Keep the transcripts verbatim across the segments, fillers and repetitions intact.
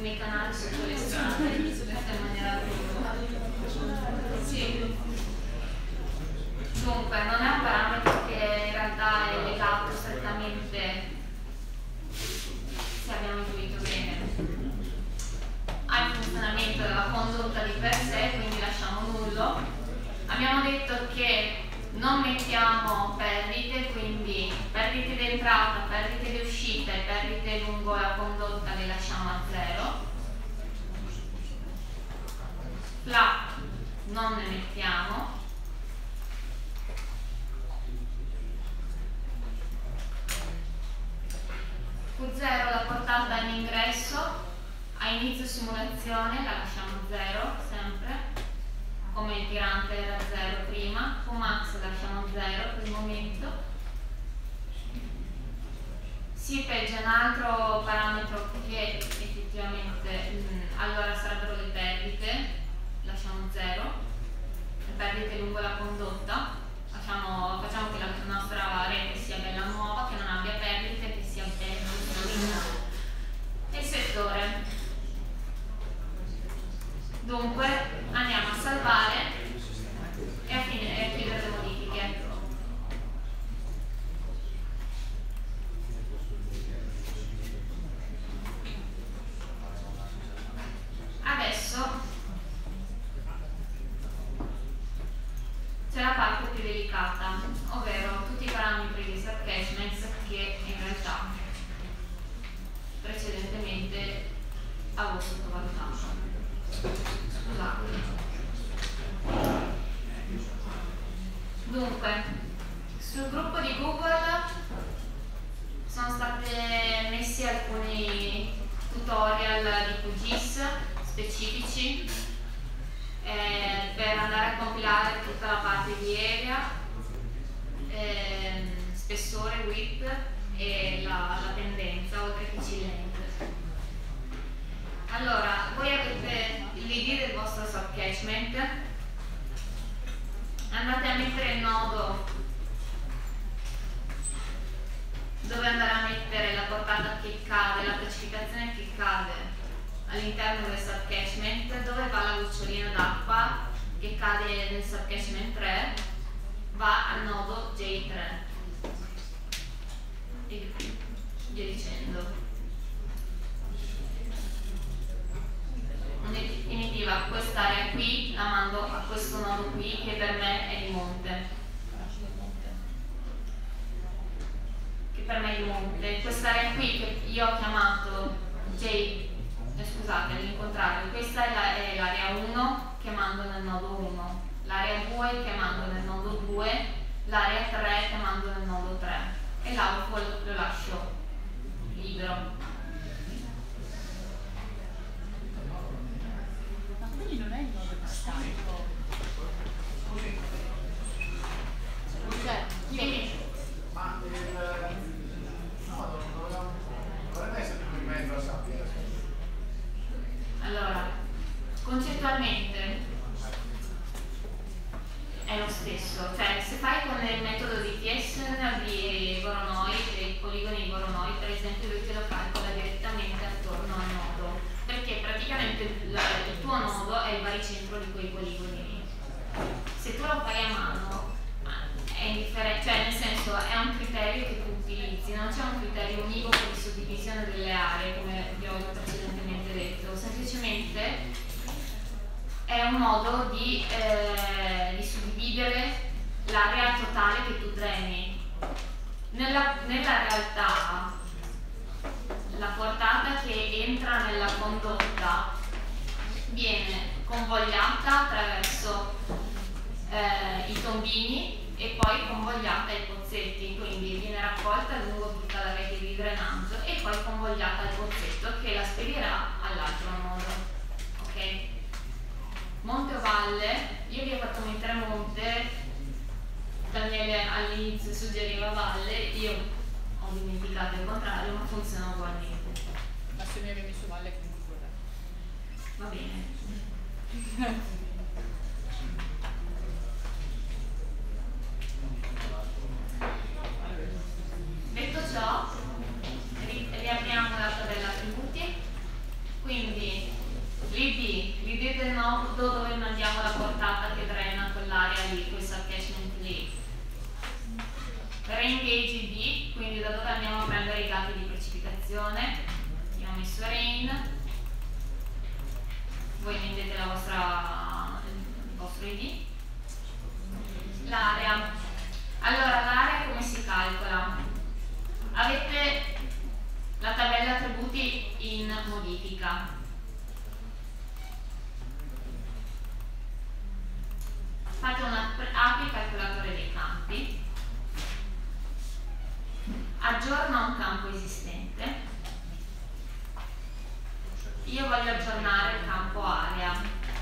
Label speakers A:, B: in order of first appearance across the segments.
A: ultimi canali sotto le strade, in maniera più... Sì. Dunque, non è un parametro che in realtà è legato strettamente, se abbiamo intuito bene, al funzionamento della condotta di per sé, quindi lasciamo nullo. Abbiamo detto che non mettiamo perdite, quindi perdite di entrata, perdite di uscita e perdite lungo la condotta le lasciamo a zero. Flap non ne mettiamo. Q zero la portata in ingresso, a inizio simulazione la lasciamo zero sempre, come il tirante era zero prima. Q max lasciamo zero per il momento. Seepage è un altro parametro che effettivamente mh, allora sarebbero le perdite, lasciamo zero, le perdite lungo la condotta. Facciamo, facciamo che la nostra rete sia bella nuova, che non abbia perdite, che sia bella. E il settore. Dunque andiamo a salvare e a, fine, e a chiudere le modifiche. Adesso c'è la parte più delicata, ovvero tutti i parametri di subcatchments che in realtà precedentemente avevo sottovalutato. Scusate. Dunque, sul gruppo di Google sono state messi alcuni tutorial di Q G I S specifici eh, per andare a compilare tutta la parte di area, eh, spessore, width e la, la tendenza, oltre che C-length. Allora, voi avete l'I D del vostro subcatchment, andate a mettere il nodo dove andare a mettere la portata che cade, la precipitazione che cade all'interno del subcatchment, dove va la lucciolina d'acqua che cade nel subcatchment tre, va al nodo J tre e via dicendo. In definitiva, quest'area qui la mando a questo nodo qui che per me è di monte. Che per me è di monte. Quest'area qui che io ho chiamato J, eh, scusate, all'incontrario, questa è l'area uno che mando nel nodo uno, l'area due che mando nel nodo due, l'area tre che mando nel nodo tre e l'outfall lo lascio libero.
B: Quindi non è il nodo di scarico.
C: Scusi.
B: Cioè,
A: Quindi,
C: Ma il... no, dovrebbe essere più in mezzo a sabbia.
A: allora, concettualmente è lo stesso, cioè se fai con il metodo di Pearson di Voronoi, dei poligoni di Voronoi, per esempio, lui te lo calcola direttamente attorno al nodo, perché praticamente il, il tuo nodo è il baricentro di quei poligoni lì. Se tu lo fai a mano è indifferente, cioè nel senso è un criterio che tu utilizzi, non c'è un criterio univoco di suddivisione delle aree come vi ho precedentemente detto, semplicemente è un modo di, eh, di suddividere l'area totale che tu treni. Nella, nella realtà la portata che entra nella condotta viene convogliata attraverso eh, i tombini e poi convogliata ai pozzetti, quindi viene raccolta lungo tutta la rete di drenaggio e poi convogliata al pozzetto che la spedirà all'altro nodo. Ok? Monte o valle, io vi ho fatto mettere monte, Daniele all'inizio suggeriva valle, io ho dimenticato il contrario, ma funziona ugualmente.
B: ma se mi avevi messo valle comunque
A: Va bene. Detto ciò, ri riapriamo la tabella attributi, quindi messo rain, voi mettete la vostra, il vostro I D. L'area, allora l'area come si calcola? Avete la tabella attributi in modifica. Fate una apri il calcolatore dei campi, aggiorna un campo esistente. Io voglio aggiornare il campo area.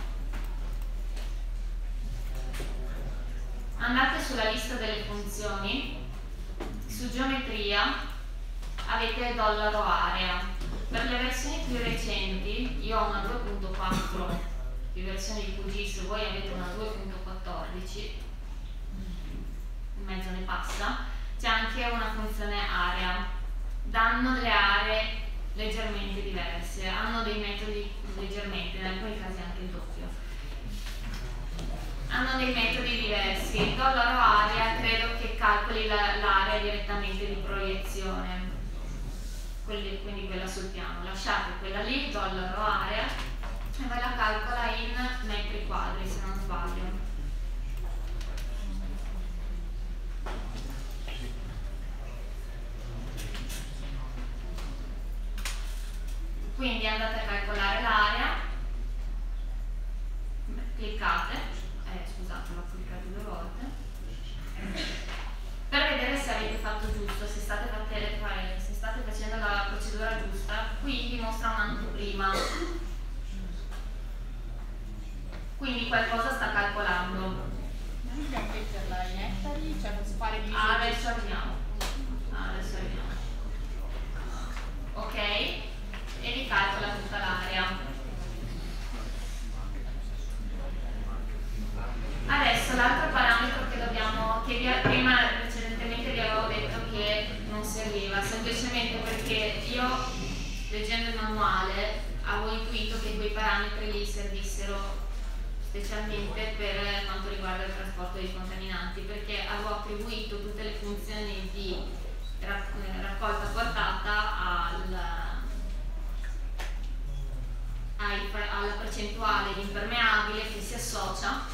A: Andate sulla lista delle funzioni, su geometria avete dollaro area. Per le versioni più recenti, io ho una due punto quattro di versione di Q G I S, voi avete una due punto quattordici, in mezzo ne passa, c'è anche una funzione area. Danno delle aree leggermente diverse, hanno dei metodi leggermente, in alcuni casi anche il doppio. Hanno dei metodi diversi. Il dollaro area credo che calcoli l'area direttamente di proiezione, quelli, quindi quella sul piano. Lasciate quella lì, dollaro area, e voi la calcola in metri quadri, se non sbaglio. Quindi andate a calcolare l'area, cliccate, eh, scusate, l'ho cliccato due volte, per vedere se avete fatto giusto, se state, fatte, se state facendo la procedura giusta. Qui vi mostra un'anteprima, quindi qualcosa sta calcolando.
B: Non dobbiamo metterla in ettari, cioè posso fare di
A: Ah, adesso arriviamo. Ah, adesso arriviamo. Ok? E vi calcola tutta l'area. Adesso l'altro parametro che dobbiamo, che vi, prima precedentemente vi avevo detto che non serviva, semplicemente perché io, leggendo il manuale, avevo intuito che quei parametri lì servissero specialmente per quanto riguarda il trasporto dei contaminanti, perché avevo attribuito tutte le funzioni di raccolta portata al, ai, alla percentuale di impermeabile che si associa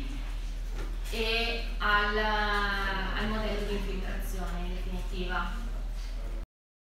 A: e al, al modello di infiltrazione in definitiva.